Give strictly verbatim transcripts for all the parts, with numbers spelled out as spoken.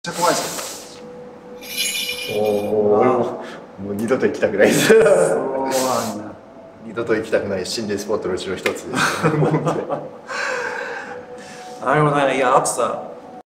ちゃ怖いぞ。 おお、もう二度と行きたくないです。 そうなんだ。 二度と行きたくない心霊スポットのうちの一つです。 なるほどね。いや、あとさ、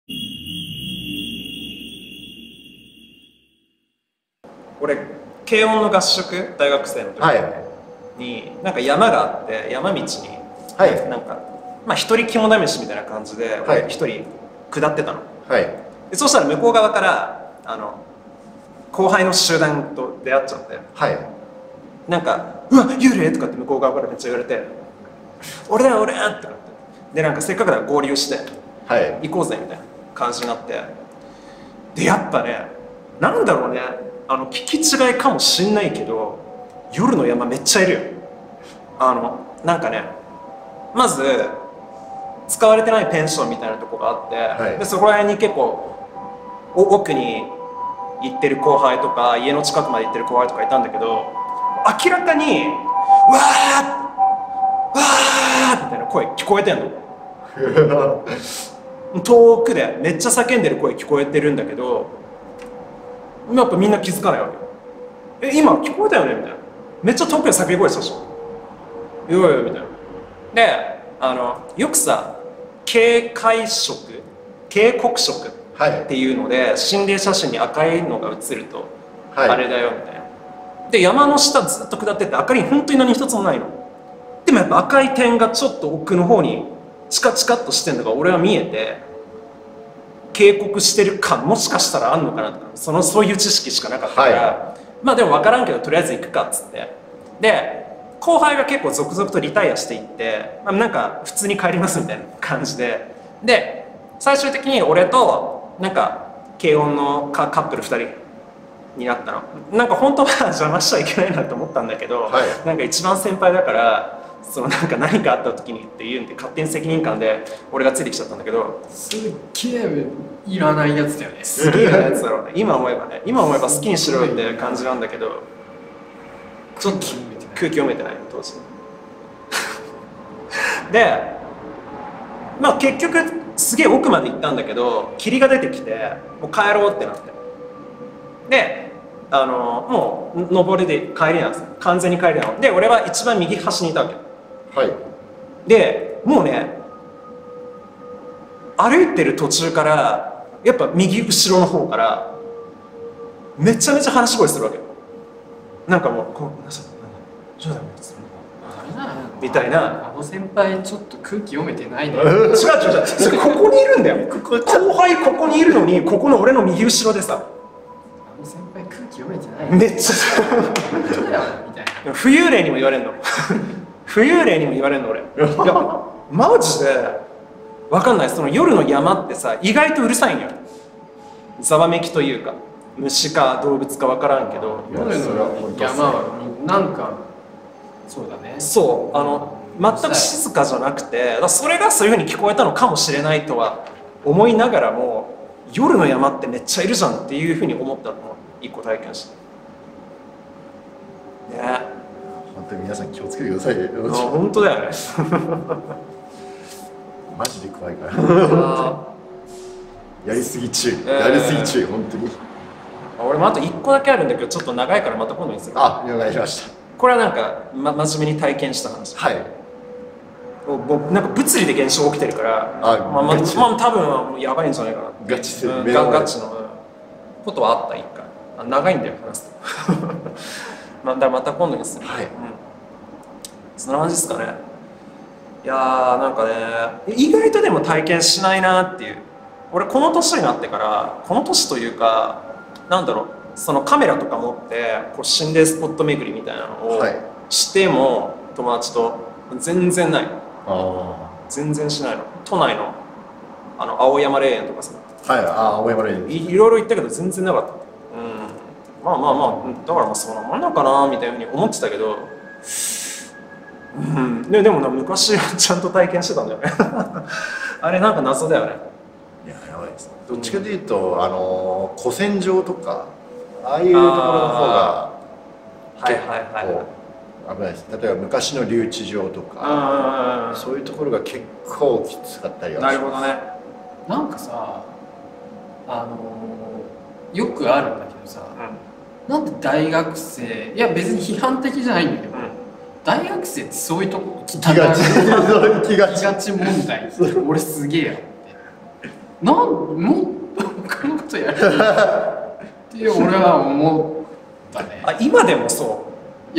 俺、軽音の合宿、大学生の時に、はい、なんか山があって、山道に、はい、なんか、まあ一人肝試しみたいな感じで、俺一人下ってたの。はい、でそうしたら向こう側からあの後輩の集団と出会っちゃって、はい、なんか「うわ幽霊!」とかって向こう側からめっちゃ言われて「俺だ俺!」ってなって、でなんかせっかくだから合流して、はい、行こうぜみたいな感じになって、でやっぱね、なんだろうね、あの聞き違いかもしんないけど夜の山めっちゃいるよ。あのなんかね、まず使われてないペンションみたいなとこがあって、はい、でそこら辺に結構奥に行ってる後輩とか家の近くまで行ってる後輩とかいたんだけど、明らかに「わー!」わーみたいな声聞こえてんの。遠くでめっちゃ叫んでる声聞こえてるんだけど、やっぱみんな気づかないわけ。え、今聞こえたよねみたいな。めっちゃ遠くで叫び声したしょ。いやいやみたいな。で、あのよくさ、警戒色、警告色っていうので、はい、心霊写真に赤いのが映ると、はい、あれだよみたいな。で山の下ずっと下ってって明かり本当に何一つもないの。でもやっぱ赤い点がちょっと奥の方にチカチカっとしてるのが俺は見えて、警告してる感もしかしたらあんのかなとか、そのそういう知識しかなかったから、はい、まあでも分からんけどとりあえず行くかっつって、で後輩が結構続々とリタイアしていって、まあ、なんか普通に帰りますみたいな感じで、で最終的に俺となんか軽音のカップルふたりになったの。なんか本当は邪魔しちゃいけないなと思ったんだけど、はい、なんか一番先輩だからそのなんか何かあった時にっていうんで勝手に責任感で俺がついてきちゃったんだけど、 すっげえいらないやつだよね。 すげえなやつだろうね。今思えばね、今思えば好きにしろよって感じなんだけど、ちょっと空気読めてない当時。でまあ結局すげえ奥まで行ったんだけど霧が出てきてもう帰ろうってなって、であのもう登りで帰りなんですよ。完全に帰りなので俺は一番右端にいたわけ。はい。でもうね歩いてる途中からやっぱ右後ろの方からめちゃめちゃ話し声するわけよ。なんかもうこう「そうだよ」みたいな。 あの先輩ちょっと空気読めてないね。違う違う違う、ここにいるんだよ。後輩ここにいるのにここの俺の右後ろでさ、 あの先輩空気読めてない。 めっちゃ浮遊霊にも言われんの。浮遊霊にも言われんの俺。いやマジで分かんない。その夜の山ってさ意外とうるさいんよ。ざわめきというか虫か動物か分からんけど、 夜の山はなんかそうだね。 そう、あの全く静かじゃなくて、それがそういうふうに聞こえたのかもしれないとは思いながらも、夜の山ってめっちゃいるじゃんっていうふうに思ったのを一個体験した。ね。 本当に皆さん気をつけてくださいよ。 本当だよね。 マジで怖いから。やりすぎ注意、えー、やりすぎ注意本当に。 俺もあと一個だけあるんだけどちょっと長いからまた今度にする。 あ、お願いしました。 これはなんか、ま、真面目に体験した話。はい。僕なんか物理で現象起きてるから、あ、まあまあ、まあ、多分やばいんじゃないかな。 ガチで、 うん、ガチのことはあった一回。あ、長いんだよ話すと。まあだまた今度にする。はい。うん。そんな感じですかね。いやーなんかね、意外とでも体験しないなっていう。俺この年になってからこの年というかなんだろう。そのカメラとか持ってこう心霊スポット巡りみたいなのをしても、はい、友達と全然ない。あ全然しないの。都内のあの青山霊園とかさ、 はい、あ青山霊園い, いろいろ行ったけど全然なかった。うん、まあまあまあだからまあそんなもんなのかなみたいなふうに思ってたけど、うん、で, でもな昔はちゃんと体験してたんだよね。あれなんか謎だよね。 いややばいです。どっちかというと、うん、あの古戦場とかああいうところの方が結構危ないです。例えば昔の留置場とかそういうところが結構きつかったりはします。 なるほどね。 なんかさあのー、よくあるんだけどさ、うん、なんで大学生、いや別に批判的じゃないんだけど、うん、大学生ってそういうとこ行きたがる行きがち問題俺すげえやってなんもっと他のことやるって俺は思ったね。 あ、今でもそう？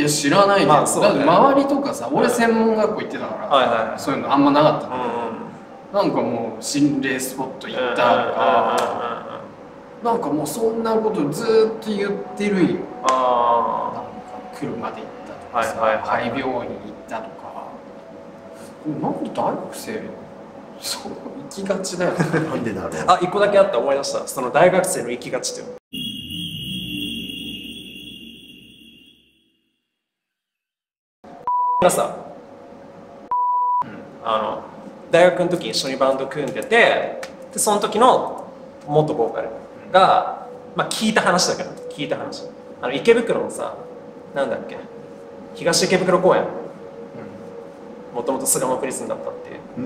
いや知らないけど、まあそうね、だって周りとかさ、俺専門学校行ってたから、はいはいはい、そういうのあんまなかったの、うんうん、なんかもう心霊スポット行ったとか、なんかもうそんなことずっと言ってるよ。あ、なんか車で行ったとかさ、はいはいはい、肺病院行ったとか、なんで大学生そう行きがちだよね。 なんでだろう。 あ、一個だけあった、思い出した。その大学生の行きがちっていうのがさ、うん、あの大学の時に一緒にバンド組んでて、でその時の元ボーカルが、まあ、聞いた話だけど聞いた話、あの池袋のさ、なんだっけ、東池袋公園、もともと巣鴨プリズンだったっていう、うん、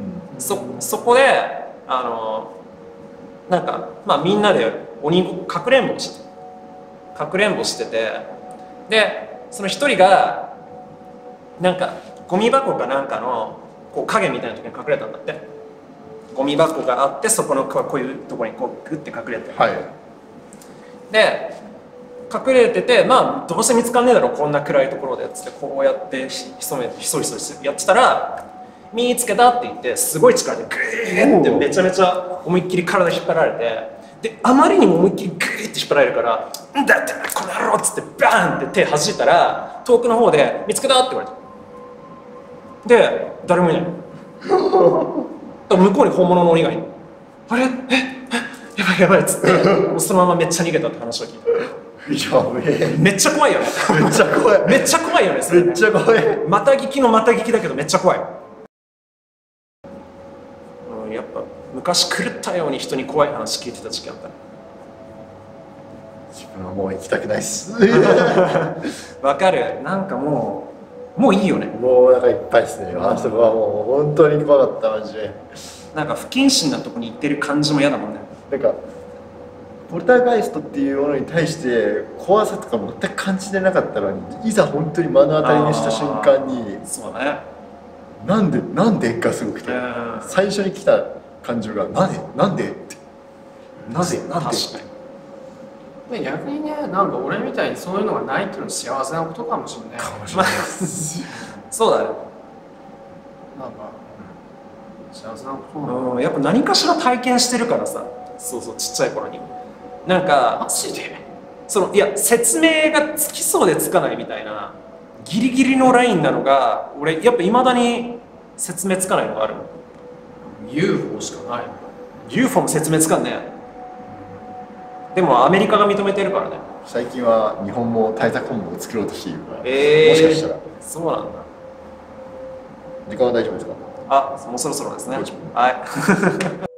そ, そこであのなんか、まあ、みんなで鬼ごかくれんぼしてかくれんぼしてて、でその一人がなんかゴミ箱かなんかのこう影みたいなところに隠れたんだって。ゴミ箱があって、そこのこういうところにこうグッて隠れて、はい、で隠れてて、まあどうせ見つかんねえだろこんな暗いところでっつって、こうやってひそめひそひそやってたら、見つけたって言ってすごい力でグーってめちゃめちゃ思いっきり体引っ張られて、であまりにも思いっきりグーって引っ張られるから「んだってこの野郎」っつってバーンって手弾いたら、遠くの方で「見つけた」って言われた。で誰もいない。向こうに本物の鬼がいる。あれ、え、え、やばいやばいっつってもうそのままめっちゃ逃げたって話を聞いた。やべえ、めっちゃ怖いよね。 めっちゃ怖い。 めっちゃ怖いよね。それね、 めっちゃ怖い。 また聞きのまた聞きだけどめっちゃ怖い。うん、やっぱ昔狂ったように人に怖い話聞いてた時期あったね。 自分はもう行きたくないっす。 わかる。なんかもうもういいよね。 もうなんかいっぱいですね。あそこはもう本当に怖かったマジで。 なんか不謹慎なとこに行ってる感じも嫌だもんね。 なんかポルターガイストっていうものに対して怖さとか全く感じてなかったのに、いざ本当に目の当たりにした瞬間に、 そうだね、 なんでなんでがすごくて、最初に来た感情がなんでなんでってなぜなんで。 逆にね、なんか俺みたいにそういうのがないっていうのは幸せなことかもしれない。かもしれない。 そうだね。 なんか幸せなことなの。 うん、やっぱ何かしら体験してるからさ、そうそう、ちっちゃい頃に。なんかマジでそのいや説明がつきそうでつかないみたいなギリギリのラインなのが、俺やっぱいまだに説明つかないのがあるの。 ユーフォー しかないの。 ユーフォー も説明つかんね。でもアメリカが認めてるからね。 最近は日本も対策本部を作ろうとしているから、 えー、 もしかしたら。 そうなんだ。 時間は大丈夫ですか？ あ、もうそろそろですね。はい。